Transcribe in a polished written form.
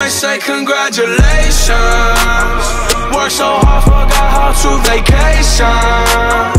they say congratulations. Worked so hard, forgot how to vacation.